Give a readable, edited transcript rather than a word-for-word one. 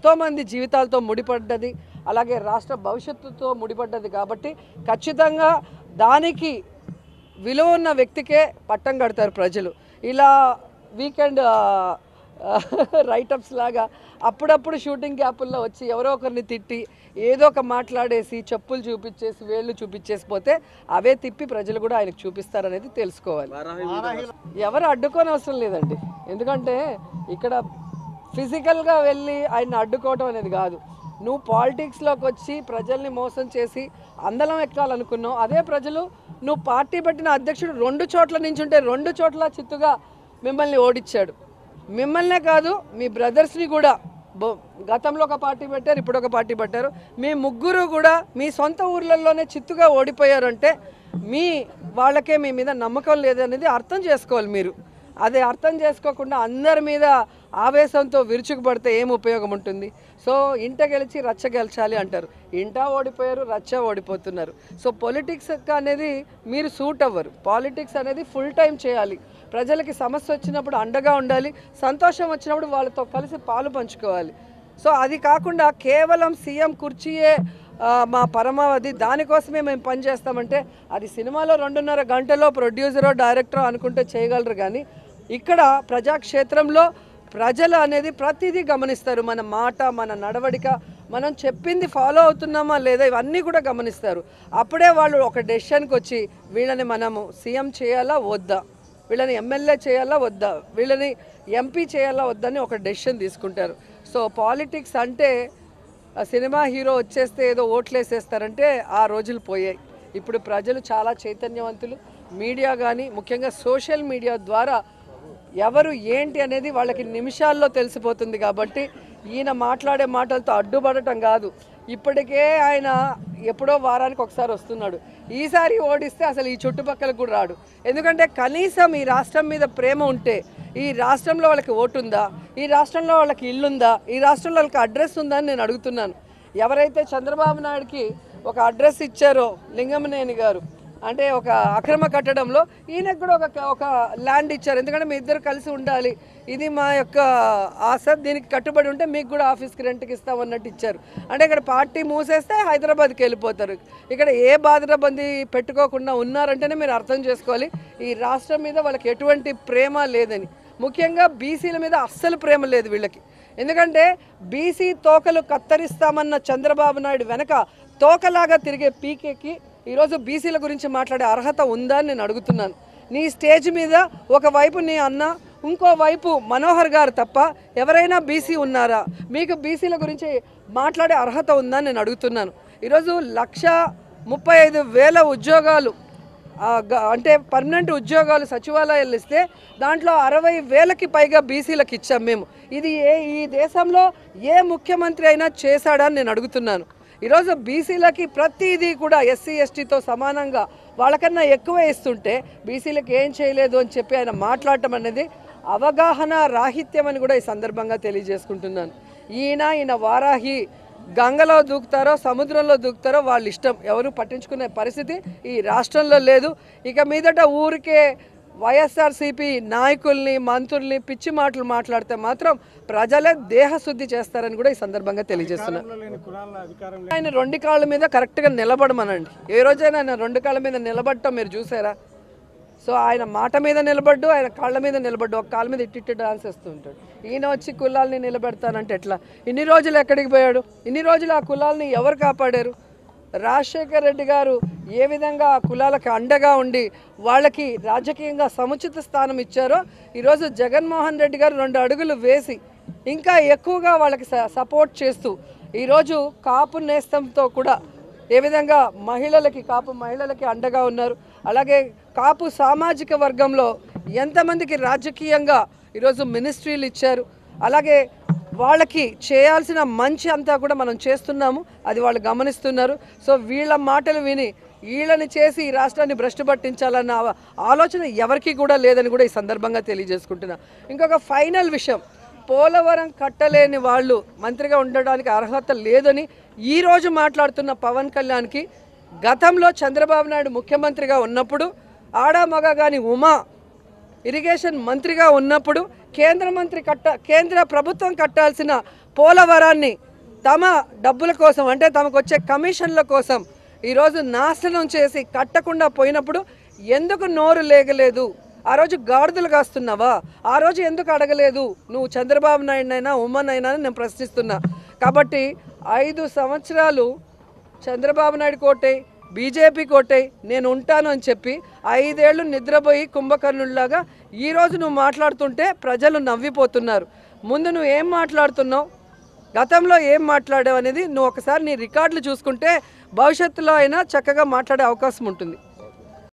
ఎంతోమంది జీవితాలతో ముడిపడ్డది, అలాగే రాష్ట్ర భవిష్యత్తుతో ముడిపడ్డది. కాబట్టి ఖచ్చితంగా దానికి విలువ ఉన్న వ్యక్తికే పట్టం కడతారు ప్రజలు. ఇలా వీకెండ్ రైటప్స్ లాగా అప్పుడప్పుడు షూటింగ్ గ్యాపుల్లో వచ్చి ఎవరో ఒకరిని తిట్టి ఏదో ఒక మాట్లాడేసి చెప్పులు చూపించేసి వేళ్ళు చూపించేసి పోతే అవే తిప్పి ప్రజలు కూడా ఆయనకు చూపిస్తారనేది తెలుసుకోవాలి. ఎవరు అడ్డుకోని అవసరం లేదండి. ఎందుకంటే ఇక్కడ ఫిజికల్గా వెళ్ళి ఆయన అడ్డుకోవటం అనేది కాదు. నువ్వు పాలిటిక్స్లోకి వచ్చి ప్రజల్ని మోసం చేసి అందలం ఎక్కాలనుకున్నావు. అదే ప్రజలు నువ్వు పార్టీ పెట్టిన అధ్యక్షుడు 2 చోట్ల నించుంటే 2 చోట్ల చిత్తుగా మిమ్మల్ని ఓడించాడు. మిమ్మల్నే కాదు మీ బ్రదర్స్ని కూడా గతంలో ఒక పార్టీ పెట్టారు, ఇప్పుడు ఒక పార్టీ పెట్టారు. మీ ముగ్గురు కూడా మీ సొంత ఊర్లలోనే చిత్తుగా ఓడిపోయారంటే వాళ్ళకే మీ మీద నమ్మకం లేదనేది అర్థం చేసుకోవాలి మీరు. అది అర్థం చేసుకోకుండా అందరి మీద ఆవేశంతో విరుచుకుపడితే ఏం ఉపయోగం ఉంటుంది? సో ఇంట గెలిచి రచ్చ గెలిచాలి అంటారు. ఇంట ఓడిపోయారు, రచ్చ ఓడిపోతున్నారు. సో పొలిటిక్స్ అనేది మీరు సూట్ అవ్వరు. పాలిటిక్స్ అనేది ఫుల్ టైం చేయాలి. ప్రజలకి సమస్య వచ్చినప్పుడు అండగా ఉండాలి, సంతోషం వచ్చినప్పుడు వాళ్ళతో కలిసి పాలు పంచుకోవాలి. సో అది కాకుండా కేవలం సీఎం కుర్చీయే మా పరమావధి, దానికోసమే మేము పనిచేస్తామంటే అది సినిమాలో 2.5 గంటలో ప్రొడ్యూసరో డైరెక్టరో అనుకుంటే చేయగలరు. కానీ ఇక్కడ ప్రజాక్షేత్రంలో ప్రజలు అనేది ప్రతిదీ గమనిస్తారు. మన మాట, మన నడవడిక, మనం చెప్పింది ఫాలో అవుతున్నామా లేదా ఇవన్నీ కూడా గమనిస్తారు. అప్పుడే వాళ్ళు ఒక డెసిషన్కి వచ్చి వీళ్ళని మనము సీఎం చేయాలా వద్దా, వీళ్ళని ఎమ్మెల్యే చేయాలా వద్దా, వీళ్ళని ఎంపీ చేయాలా వద్దని ఒక డెసిషన్ తీసుకుంటారు. సో పాలిటిక్స్ అంటే సినిమా హీరో వచ్చేస్తే ఏదో ఓట్లేసేస్తారంటే ఆ రోజులు పోయాయి. ఇప్పుడు ప్రజలు చాలా చైతన్యవంతులు. మీడియా కానీ ముఖ్యంగా సోషల్ మీడియా ద్వారా ఎవరు ఏంటి అనేది వాళ్ళకి నిమిషాల్లో తెలిసిపోతుంది. కాబట్టి ఈయన మాట్లాడే మాటలతో అడ్డుపడటం కాదు. ఇప్పటికే ఆయన ఎప్పుడో వారానికి ఒకసారి వస్తున్నాడు. ఈసారి ఓడిస్తే అసలు ఈ చుట్టుపక్కల కూడా రాడు. ఎందుకంటే కనీసం ఈ రాష్ట్రం మీద ప్రేమ ఉంటే, ఈ రాష్ట్రంలో వాళ్ళకి ఓటుందా, ఈ రాష్ట్రంలో వాళ్ళకి ఇల్లుందా, ఈ రాష్ట్రంలో వాళ్ళకి అడ్రస్ ఉందా అని నేను అడుగుతున్నాను. ఎవరైతే చంద్రబాబు నాయుడుకి ఒక అడ్రస్ ఇచ్చారో లింగమనేని గారు, అంటే ఒక అక్రమ కట్టడంలో ఈయనకు కూడా ఒక ల్యాండ్ ఇచ్చారు. ఎందుకంటే మీ ఇద్దరు కలిసి ఉండాలి, ఇది మా యొక్క ఆశ, దీనికి కట్టుబడి ఉంటే మీకు కూడా ఆఫీస్కి రెంట్కి ఇస్తామన్నట్టు ఇచ్చారు. అంటే ఇక్కడ పార్టీ మూసేస్తే హైదరాబాద్కి వెళ్ళిపోతారు. ఇక్కడ ఏ బాధరబందీ పెట్టుకోకుండా ఉన్నారంటేనే మీరు అర్థం చేసుకోవాలి ఈ రాష్ట్రం మీద వాళ్ళకి ఎటువంటి ప్రేమ లేదని. ముఖ్యంగా బీసీల మీద అస్సలు ప్రేమ లేదు వీళ్ళకి. ఎందుకంటే బీసీ తోకలు కత్తరిస్తామన్న చంద్రబాబు నాయుడు వెనక తోకలాగా తిరిగే పీకేకి ఈరోజు బీసీల గురించి మాట్లాడే అర్హత ఉందా అని నేను అడుగుతున్నాను. నీ స్టేజ్ మీద ఒకవైపు నీ అన్న, ఇంకోవైపు మనోహర్ గారు తప్ప ఎవరైనా బీసీ ఉన్నారా? మీకు బీసీల గురించి మాట్లాడే అర్హత ఉందా అని నేను అడుగుతున్నాను. ఈరోజు 1,35,000 ఉద్యోగాలు అంటే పర్మనెంట్ ఉద్యోగాలు సచివాలయాలు ఇస్తే దాంట్లో 60,000కి పైగా బీసీలకు ఇచ్చాం మేము. ఇది ఈ దేశంలో ఏ ముఖ్యమంత్రి అయినా చేశాడా అని నేను అడుగుతున్నాను. ఈరోజు బీసీలకి ప్రతిదీ కూడా ఎస్సీ ఎస్టీతో సమానంగా వాళ్ళకన్నా ఎక్కువ ఇస్తుంటే బీసీలకు ఏం చేయలేదు అని చెప్పి ఆయన మాట్లాడటం అనేది అవగాహన రాహిత్యం అని కూడా ఈ సందర్భంగా తెలియజేసుకుంటున్నాను. ఈయన వారాహి గంగలో దూకుతారో సముద్రంలో దూకుతారో వాళ్ళ ఇష్టం, ఎవరు పట్టించుకునే పరిస్థితి ఈ రాష్ట్రంలో లేదు. ఇక మీదట ఊరికే వైఎస్ఆర్సీపీ నాయకుల్ని, మంత్రుల్ని పిచ్చి మాటలు మాట్లాడితే మాత్రం ప్రజలే దేహశుద్ధి చేస్తారని కూడా ఈ సందర్భంగా తెలియజేస్తున్నారు. ఆయన 2 కాళ్ళ మీద కరెక్ట్గా నిలబడమనండి. ఏ రోజైనా ఆయన 2 కాళ్ళ మీద నిలబడటం మీరు చూసారా? సో ఆయన మాట మీద నిలబడ్డు, ఆయన కాళ్ళ మీద నిలబడ్డు, ఒక కాళ్ళ మీద ఇట్టి డాన్స్ వేస్తూ ఉంటాడు. ఈయన వచ్చి కులాల్ని నిలబెడతానంటే ఎట్లా? ఇన్ని రోజులు ఎక్కడికి పోయాడు? ఇన్ని రోజులు ఆ కులాల్ని ఎవరు కాపాడారు? రాజశేఖర్ రెడ్డి గారు ఏ విధంగా ఆ కులాలకు అండగా ఉండి వాళ్ళకి రాజకీయంగా సముచిత స్థానం ఇచ్చారో ఈరోజు జగన్మోహన్ రెడ్డి గారు 2 అడుగులు వేసి ఇంకా ఎక్కువగా వాళ్ళకి సపోర్ట్ చేస్తూ ఈరోజు కాపు నేస్తంతో కూడా ఏ విధంగా కాపు మహిళలకి అండగా ఉన్నారు. అలాగే కాపు సామాజిక వర్గంలో ఎంతమందికి రాజకీయంగా ఈరోజు మినిస్ట్రీలు ఇచ్చారు. అలాగే వాళ్ళకి చేయాల్సిన మంచి అంతా కూడా మనం చేస్తున్నాము, అది వాళ్ళు గమనిస్తున్నారు. సో వీళ్ళ మాటలు విని వీళ్ళని చేసి ఈ రాష్ట్రాన్ని భ్రష్టు పట్టించాలన్న ఆలోచన ఎవరికి కూడా లేదని కూడా ఈ సందర్భంగా తెలియజేసుకుంటున్నా. ఇంకొక ఫైనల్ విషయం, పోలవరం కట్టలేని వాళ్ళు మంత్రిగా ఉండడానికి అర్హత లేదని ఈరోజు మాట్లాడుతున్న పవన్ కళ్యాణ్కి గతంలో చంద్రబాబు నాయుడు ముఖ్యమంత్రిగా ఉన్నప్పుడు ఆడా మగ కానీ ఉమా ఇరిగేషన్ మంత్రిగా ఉన్నప్పుడు కేంద్ర ప్రభుత్వం కట్టాల్సిన పోలవరాన్ని తమ డబ్బుల కోసం అంటే తమకు వచ్చే కమిషన్ల కోసం ఈరోజు నాశనం చేసి కట్టకుండా పోయినప్పుడు ఎందుకు నోరు లేగలేదు? ఆ రోజు గాడిదలు కాస్తున్నావా? ఆ రోజు ఎందుకు అడగలేదు? నువ్వు చంద్రబాబు నాయుడునైనా ఉమ్మనైనా నేను ప్రశ్నిస్తున్నా. కాబట్టి 5 సంవత్సరాలు చంద్రబాబు నాయుడు కోటై బీజేపీ కోటై నేను ఉంటాను అని చెప్పి 5 ఏళ్ళు నిద్రపోయి కుంభకర్ణుల్లాగా ఈరోజు నువ్వు మాట్లాడుతుంటే ప్రజలు నవ్విపోతున్నారు. ముందు నువ్వు ఏం మాట్లాడుతున్నావు, గతంలో ఏం మాట్లాడావు అనేది నువ్వు ఒకసారి నీ రికార్డులు చూసుకుంటే భవిష్యత్తులో అయినా చక్కగా మాట్లాడే అవకాశం ఉంటుంది.